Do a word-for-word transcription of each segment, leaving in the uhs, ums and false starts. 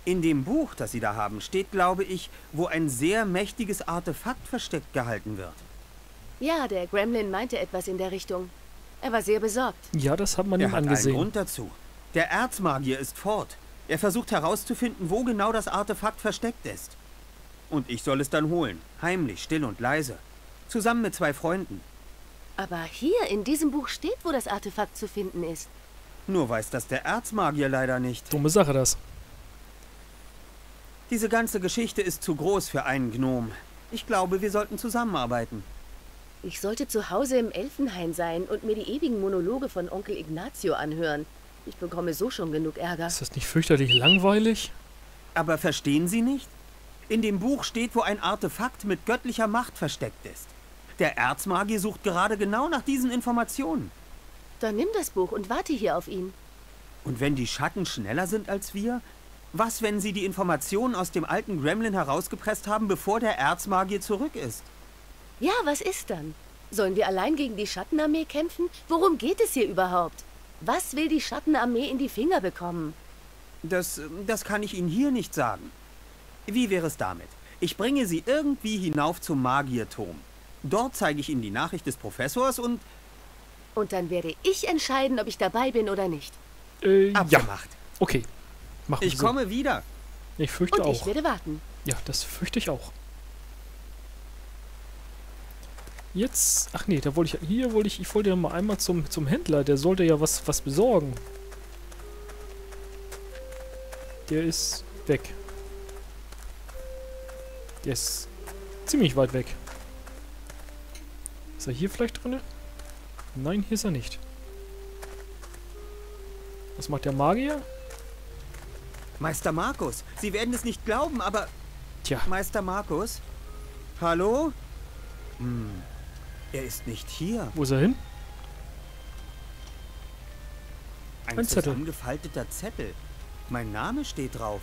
In dem Buch, das Sie da haben, steht, glaube ich, wo ein sehr mächtiges Artefakt versteckt gehalten wird. Ja, der Gremlin meinte etwas in der Richtung. Er war sehr besorgt. Ja, das hat man Er ihm hat angesehen. einen Grund dazu. Der Erzmagier ist fort. Er versucht herauszufinden, wo genau das Artefakt versteckt ist. Und ich soll es dann holen. Heimlich, still und leise. Zusammen mit zwei Freunden. Aber hier in diesem Buch steht, wo das Artefakt zu finden ist. Nur weiß das der Erzmagier leider nicht. Dumme Sache das. Diese ganze Geschichte ist zu groß für einen Gnom. Ich glaube, wir sollten zusammenarbeiten. Ich sollte zu Hause im Elfenhain sein und mir die ewigen Monologe von Onkel Ignazio anhören. Ich bekomme so schon genug Ärger. Ist das nicht fürchterlich langweilig? Aber verstehen Sie nicht? In dem Buch steht, wo ein Artefakt mit göttlicher Macht versteckt ist. Der Erzmagier sucht gerade genau nach diesen Informationen. Dann nimm das Buch und warte hier auf ihn. Und wenn die Schatten schneller sind als wir? Was, wenn sie die Informationen aus dem alten Gremlin herausgepresst haben, bevor der Erzmagier zurück ist? Ja, was ist dann? Sollen wir allein gegen die Schattenarmee kämpfen? Worum geht es hier überhaupt? Was will die Schattenarmee in die Finger bekommen? Das, das kann ich Ihnen hier nicht sagen. Wie wäre es damit? Ich bringe Sie irgendwie hinauf zum Magierturm. Dort zeige ich Ihnen die Nachricht des Professors und... Und dann werde ich entscheiden, ob ich dabei bin oder nicht. Äh, ja. Abgemacht. Okay. Machen wir Ich so. komme wieder. Ich fürchte Und ich auch. werde warten. Ja, das fürchte ich auch. Jetzt, ach nee, da wollte ich, hier wollte ich, ich wollte ja mal einmal zum, zum Händler, der sollte ja was, was besorgen. Der ist weg. Der ist ziemlich weit weg. Ist er hier vielleicht drin? Nein, hier ist er nicht. Was macht der Magier? Meister Markus, Sie werden es nicht glauben, aber... Tja, Meister Markus? Hallo? Hm, er ist nicht hier. wo ist er hin? Ein, Ein Zettel. zusammengefalteter Zettel. Mein Name steht drauf.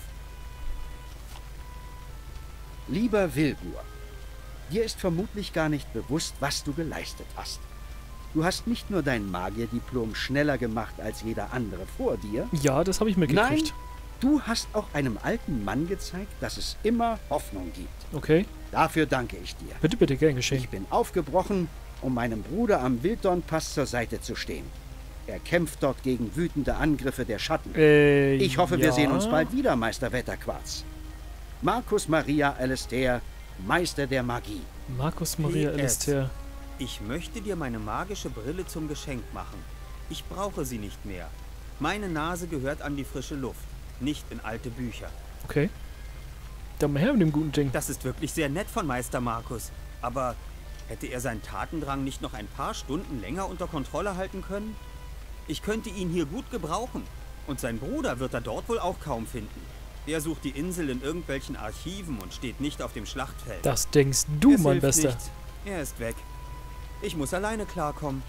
Lieber Wilbur, dir ist vermutlich gar nicht bewusst, was du geleistet hast. Du hast nicht nur dein Magierdiplom schneller gemacht als jeder andere vor dir. Ja, das habe ich mitgekriegt. Nein, du hast auch einem alten Mann gezeigt, dass es immer Hoffnung gibt. Okay, Dafür danke ich dir. bitte, bitte, gern geschehen. Ich bin aufgebrochen, um meinem Bruder am Wilddornpass zur Seite zu stehen. Er kämpft dort gegen wütende Angriffe der Schatten. Äh, Ich hoffe, wir ja. sehen uns bald wieder, Meister Wetterquarz. Markus Maria Alistair, Meister der Magie. Markus Maria P S. Alistair. Ich möchte dir meine magische Brille zum Geschenk machen. Ich brauche sie nicht mehr. Meine Nase gehört an die frische Luft, nicht in alte Bücher. Okay. Dann mal her mit dem guten Ding. Das ist wirklich sehr nett von Meister Markus. Aber hätte er seinen Tatendrang nicht noch ein paar Stunden länger unter Kontrolle halten können? Ich könnte ihn hier gut gebrauchen. Und sein Bruder wird er dort wohl auch kaum finden. Er sucht die Insel in irgendwelchen Archiven und steht nicht auf dem Schlachtfeld. Das denkst du, Es mein hilft Bester. nichts. Er ist weg. Ich muss alleine klarkommen.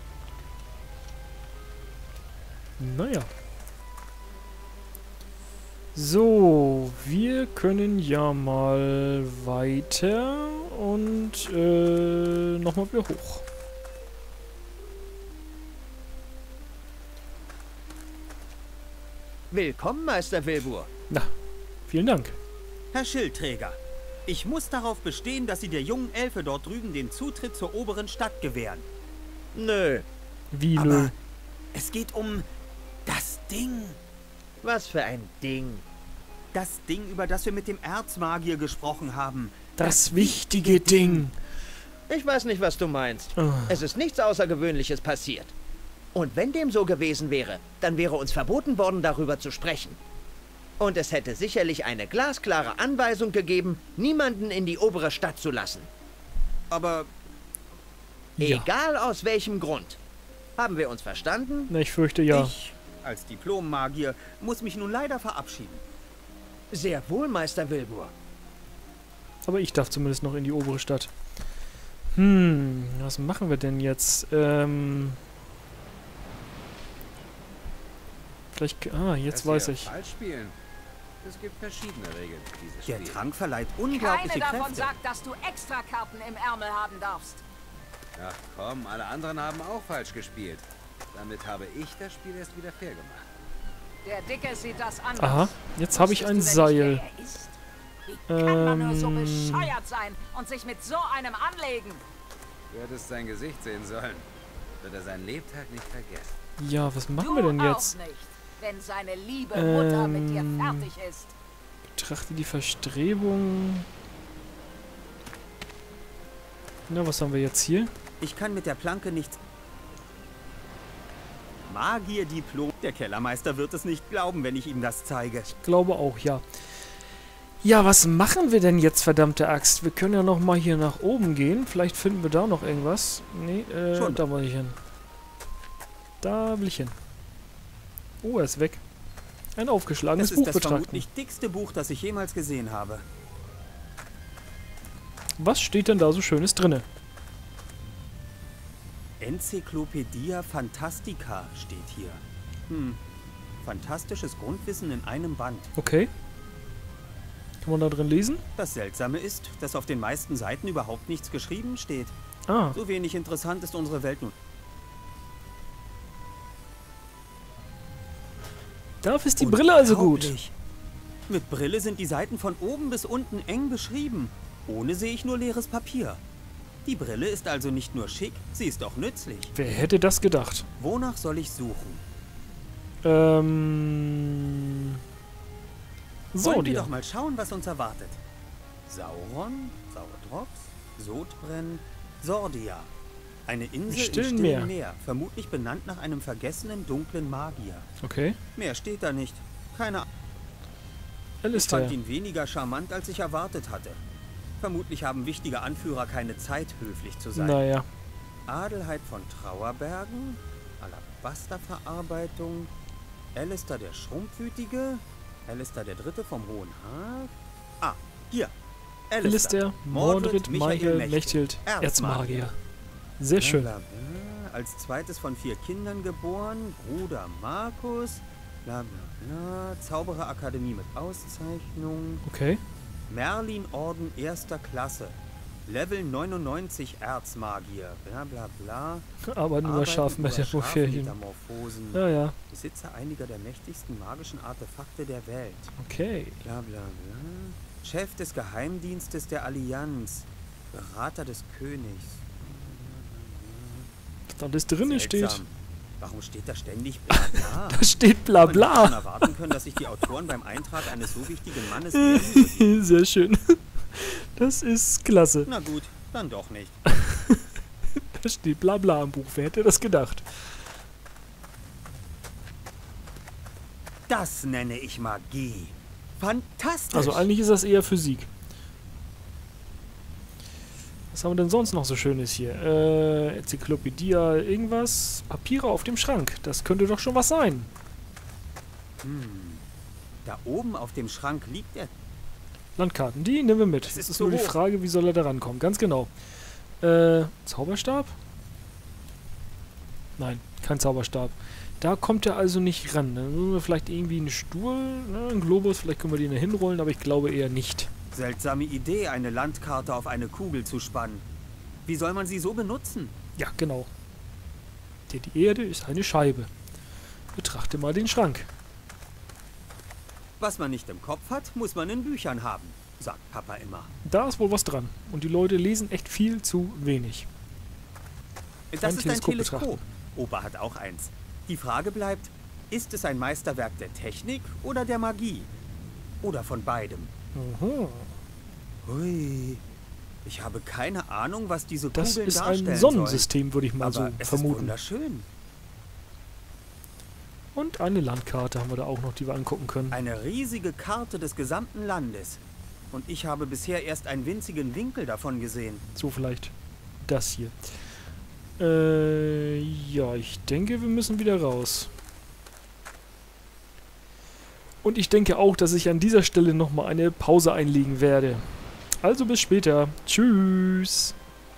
Naja. So, wir können ja mal weiter und äh, nochmal wieder hoch. Willkommen, Meister Wilbur. Na, vielen Dank. Herr Schildträger, ich muss darauf bestehen, dass Sie der jungen Elfe dort drüben den Zutritt zur oberen Stadt gewähren. Nö. Wie, Aber nö. es geht um das Ding. Was für ein Ding. Das Ding, über das wir mit dem Erzmagier gesprochen haben. Das wichtige Ding. Ich weiß nicht, was du meinst. Ah. Es ist nichts Außergewöhnliches passiert. Und wenn dem so gewesen wäre, dann wäre uns verboten worden, darüber zu sprechen. Und es hätte sicherlich eine glasklare Anweisung gegeben, niemanden in die obere Stadt zu lassen. Aber Ja. Egal aus welchem Grund. Haben wir uns verstanden? Na, ich fürchte ja. ich, als Diplommagier, muss mich nun leider verabschieden. Sehr wohl, Meister Wilbur. Aber ich darf zumindest noch in die obere Stadt. Hm, was machen wir denn jetzt? Ähm... Gleich, ah, jetzt Dass weiß wir ich. falsch spielen. Es gibt verschiedene Regeln für dieses Der Spiel. Trank verleiht unglaubliche Keine davon Kräfte. sagt, dass du Extrakarten im Ärmel haben darfst. Ach komm, alle anderen haben auch falsch gespielt. Damit habe ich das Spiel erst wieder fair gemacht. Der Dicke sieht das anders. Aha, jetzt habe ich ein Wusstest du denn Seil. nicht, wer er ist? Wie kann man nur so Ähm. bescheuert sein und sich mit so einem anlegen? Du hättest sein Gesicht sehen sollen. Wird er seinen Lebtag nicht vergessen. Ja, was machen Du wir denn auch jetzt? nicht, wenn seine liebe Mutter mit dir Ähm. fertig ist. Betrachte die Verstrebung. Na, was haben wir jetzt hier? Ich kann mit der Planke nichts... Magierdiplom. Der Kellermeister wird es nicht glauben, wenn ich ihm das zeige. Glaube auch, ja. Ja, was machen wir denn jetzt, verdammte Axt? Wir können ja noch mal hier nach oben gehen. Vielleicht finden wir da noch irgendwas. Nee, äh, Schon. da will ich hin. Da will ich hin. Oh, er ist weg. Ein aufgeschlagenes Es Buch ist das betrachten. vermutlich dickste Buch, das ich jemals gesehen habe. Was steht denn da so Schönes drinne? Encyclopedia Fantastica steht hier. Hm, fantastisches Grundwissen in einem Band. Okay. Kann man da drin lesen? Das Seltsame ist, dass auf den meisten Seiten überhaupt nichts geschrieben steht. Ah, So wenig interessant ist unsere Welt nun. dafür ist die Brille also gut. Unglaublich. Mit Brille sind die Seiten von oben bis unten eng beschrieben. Ohne sehe ich nur leeres Papier. Die Brille ist also nicht nur schick, sie ist auch nützlich. Wer hätte das gedacht? Wonach soll ich suchen? Ähm... So, Wollen wir die. doch mal schauen, was uns erwartet. Sauron, Saurodrox, Sodbren, Sordia. Eine Insel im Stillen stillen Meer. Meer, vermutlich benannt nach einem vergessenen dunklen Magier. Okay. Mehr steht da nicht. Keine Ahnung. Ich Alistair. fand ihn weniger charmant, als ich erwartet hatte. Vermutlich haben wichtige Anführer keine Zeit, höflich zu sein. Naja. Adelheid von Trauerbergen, Alabasterverarbeitung, Alistair der Schrumpfwütige, Alistair der Dritte vom Hohen Haag. Ah, hier. Alistair, Mordred, Michael, Mechthild, Erzmagier. Sehr schön. Bla, bla, bla. Als zweites von vier Kindern geboren, Bruder Markus, bla bla bla, Zaubererakademie mit Auszeichnung, Okay. Merlin-Orden erster Klasse, Level neunundneunzig Erzmagier, bla bla bla, Aber nur Arbeiten scharfen mit über der Ferien. Scharfmetamorphosen, Ja, ja. Besitzer einiger der mächtigsten magischen Artefakte der Welt, Okay. bla bla bla, Chef des Geheimdienstes der Allianz, Berater des Königs. Was da alles drinne steht. Seltsam. Warum steht da ständig bla bla? Da steht bla Man hätte schon bla. erwarten können, dass sich die Autoren beim Eintrag eines so wichtigen Mannes wehren. Sehr schön. Das ist klasse. Na gut, dann doch nicht. Da steht bla bla im Buch. Wer hätte das gedacht? Das nenne ich Magie. Fantastisch. Also eigentlich ist das eher Physik. Was haben wir denn sonst noch so Schönes hier? Äh, Enzyklopädie, irgendwas? Papiere auf dem Schrank. Das könnte doch schon was sein. Hm. Da oben auf dem Schrank liegt er. Landkarten, die nehmen wir mit. Das Es ist ist zu nur die hoch. Frage, wie soll er da rankommen? Ganz genau. Äh, Zauberstab? Nein, kein Zauberstab. Da kommt er also nicht ran. Dann müssen wir vielleicht irgendwie einen Stuhl, ne, einen Globus, vielleicht können wir den da hinrollen, aber ich glaube eher nicht. Seltsame Idee, eine Landkarte auf eine Kugel zu spannen. Wie soll man sie so benutzen? Ja, genau. Der, die Erde ist eine Scheibe. Betrachte mal den Schrank. Was man nicht im Kopf hat, muss man in Büchern haben, sagt Papa immer. Da ist wohl was dran. Und die Leute lesen echt viel zu wenig. Das Ein ist ein Teleskop Teleskop. betrachten. Opa hat auch eins. Die Frage bleibt, ist es ein Meisterwerk der Technik oder der Magie? Oder von beidem? Aha. Hui. Ich habe keine Ahnung, was diese Das Kugeln ist darstellen ein Sonnensystem, würde ich mal sollen. Aber so es ist vermuten. wunderschön. Und eine Landkarte haben wir da auch noch, die wir angucken können. Eine riesige Karte des gesamten Landes. Und ich habe bisher erst einen winzigen Winkel davon gesehen. So vielleicht das hier. Äh, ja, ich denke, wir müssen wieder raus. Und ich denke auch, dass ich an dieser Stelle nochmal eine Pause einlegen werde. Also bis später. Tschüss.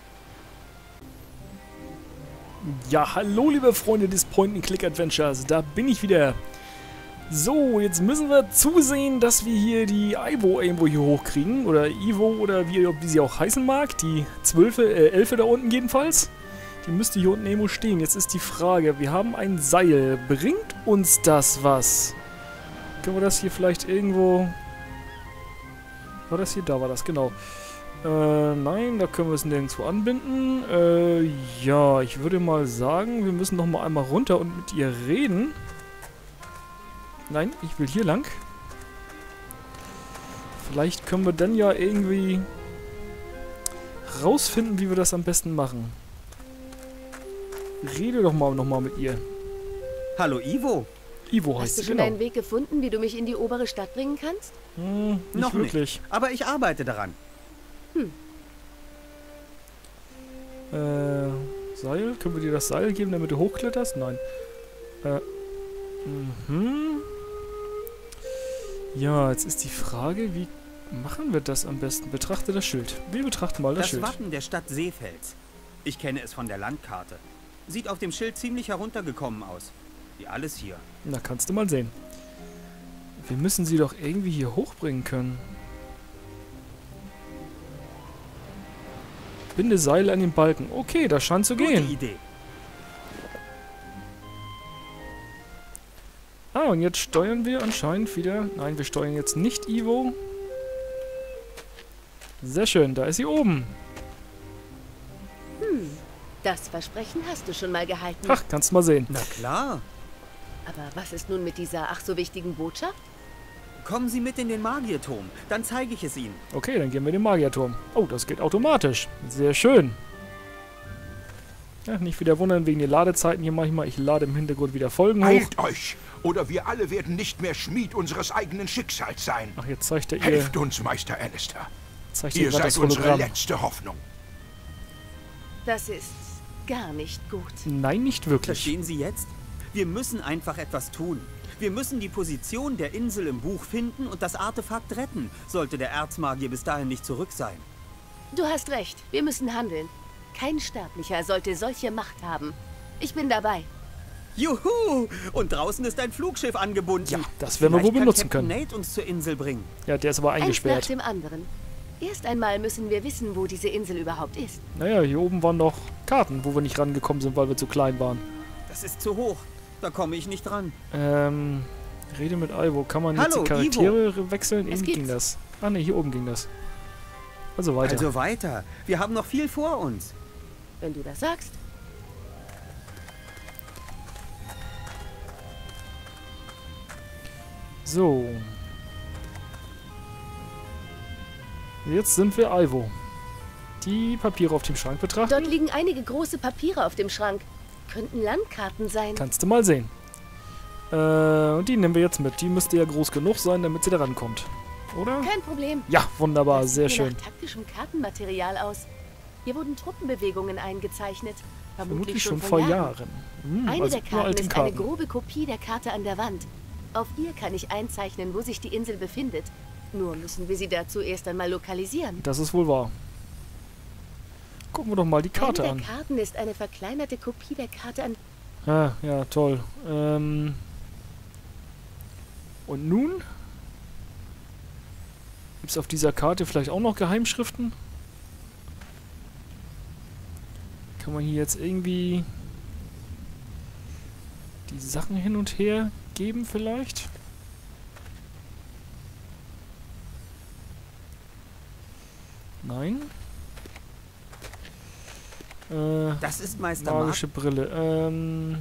Ja, hallo liebe Freunde des Point-and-Click-Adventures. Da bin ich wieder. So, jetzt müssen wir zusehen, dass wir hier die Ivo irgendwo hier hochkriegen. Oder Ivo oder wie, wie sie auch heißen mag. Die Zwölfe, äh, Elfe da unten jedenfalls. Die müsste hier unten irgendwo stehen. Jetzt ist die Frage, wir haben ein Seil. Bringt uns das was? Können wir das hier vielleicht irgendwo... War das hier? Da war das, genau. Äh, nein, da können wir es nirgendwo anbinden. Äh, ja, ich würde mal sagen, wir müssen noch mal einmal runter und mit ihr reden. Nein, ich will hier lang. Vielleicht können wir dann ja irgendwie rausfinden, wie wir das am besten machen. Rede doch mal noch mal mit ihr. Hallo, Ivo. Ivo heißt Hast du sie, schon genau. einen Weg gefunden, wie du mich in die obere Stadt bringen kannst? Hm, nicht Noch wirklich. nicht. Aber ich arbeite daran. Äh, Seil? Können wir dir das Seil geben, damit du hochkletterst? Nein. Äh, mhm. Ja, jetzt ist die Frage, wie machen wir das am besten? Betrachte das Schild. Wir betrachten mal das, Das Schild. Wappen der Stadt Seefels. Ich kenne es von der Landkarte. Sieht auf dem Schild ziemlich heruntergekommen aus. Wie alles hier. Na, kannst du mal sehen. Wir müssen sie doch irgendwie hier hochbringen können. Binde Seile an den Balken. Okay, das scheint zu Gute gehen. Idee. Ah, und jetzt steuern wir anscheinend wieder... Nein, wir steuern jetzt nicht Ivo. Sehr schön, da ist sie oben. Das Versprechen hast du schon mal gehalten. Ach, kannst du mal sehen. Na klar. Aber was ist nun mit dieser ach so wichtigen Botschaft? Kommen Sie mit in den Magierturm. Dann zeige ich es Ihnen. Okay, dann gehen wir in den Magierturm. Oh, das geht automatisch. Sehr schön. Ja, nicht wieder wundern wegen den Ladezeiten hier manchmal. Ich lade im Hintergrund wieder Folgen hoch. Eilt euch, oder wir alle werden nicht mehr Schmied unseres eigenen Schicksals sein. Ach, jetzt zeigt er ihr... Helft uns, Meister Alistair. Zeigt Ihr ihr gerade seid das unsere Hologramm. letzte Hoffnung. Das ist gar nicht gut. Nein, nicht wirklich. Verstehen Sie jetzt? Wir müssen einfach etwas tun. Wir müssen die Position der Insel im Buch finden und das Artefakt retten, sollte der Erzmagier bis dahin nicht zurück sein. Du hast recht, wir müssen handeln. Kein Sterblicher sollte solche Macht haben. Ich bin dabei. Juhu! Und draußen ist ein Flugschiff angebunden. Ja, das werden wir wohl Vielleicht benutzen kann Captain können. Nate uns zur Insel bringen. Ja, der ist aber Eins nach eingesperrt. dem anderen. Erst einmal müssen wir wissen, wo diese Insel überhaupt ist. Naja, hier oben waren noch Karten, wo wir nicht rangekommen sind, weil wir zu klein waren. Das ist zu hoch. Da komme ich nicht dran. Ähm, rede mit Ivo. Kann man jetzt Hallo, die Charaktere wechseln? Es Eben ging geht's. das. Ah ne, hier oben ging das. Also weiter. Also weiter. Wir haben noch viel vor uns. Wenn du das sagst. So. Jetzt sind wir Ivo. Die Papiere auf dem Schrank betrachten. Dort liegen einige große Papiere auf dem Schrank. Könnten Landkarten sein. Kannst du mal sehen. Äh, und die nehmen wir jetzt mit. Die müsste ja groß genug sein, damit sie da rankommt. Oder? Kein Problem. Ja, wunderbar. Das Sehr sieht mir schön. nach taktischem Kartenmaterial aus. Hier wurden Truppenbewegungen eingezeichnet. Vermutlich schon vor Jahren. Jahren. Hm, Eine also der Karten uralten ist eine grobe Kopie der Karte an der Wand. Auf ihr kann ich einzeichnen, wo sich die Insel befindet. Nur müssen wir sie dazu erst einmal lokalisieren. Das ist wohl wahr. Gucken wir doch mal die Karte eine an. der Karten ist eine verkleinerte Kopie der Karte an... Ah, ja, toll. Ähm. Und nun? Gibt es auf dieser Karte vielleicht auch noch Geheimschriften? Kann man hier jetzt irgendwie die Sachen hin und her geben vielleicht? Nein. Äh, Das ist Meister Mark. magische Brille. Ähm.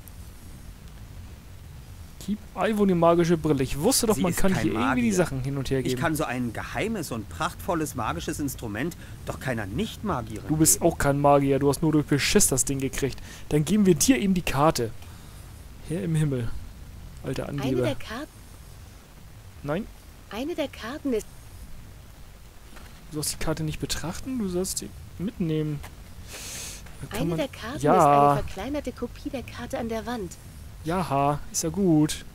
Gib Ivo die magische Brille. Ich wusste doch, Sie man ist kann kein hier irgendwie die Magier. Sachen hin und her Ich geben. kann so ein geheimes und prachtvolles magisches Instrument doch keiner Nicht-Magierin Du bist geben. auch kein Magier, du hast nur durch Beschiss das Ding gekriegt. Dann geben wir dir eben die Karte. Herr im Himmel. Alter Eine Angeber. der, Karten, Nein, eine der Karten ist... du sollst die Karte nicht betrachten, du sollst die mitnehmen. Da kann Eine man- der Karten Ja. ist eine verkleinerte Kopie der Karte an der Wand. Ja, ist ja gut.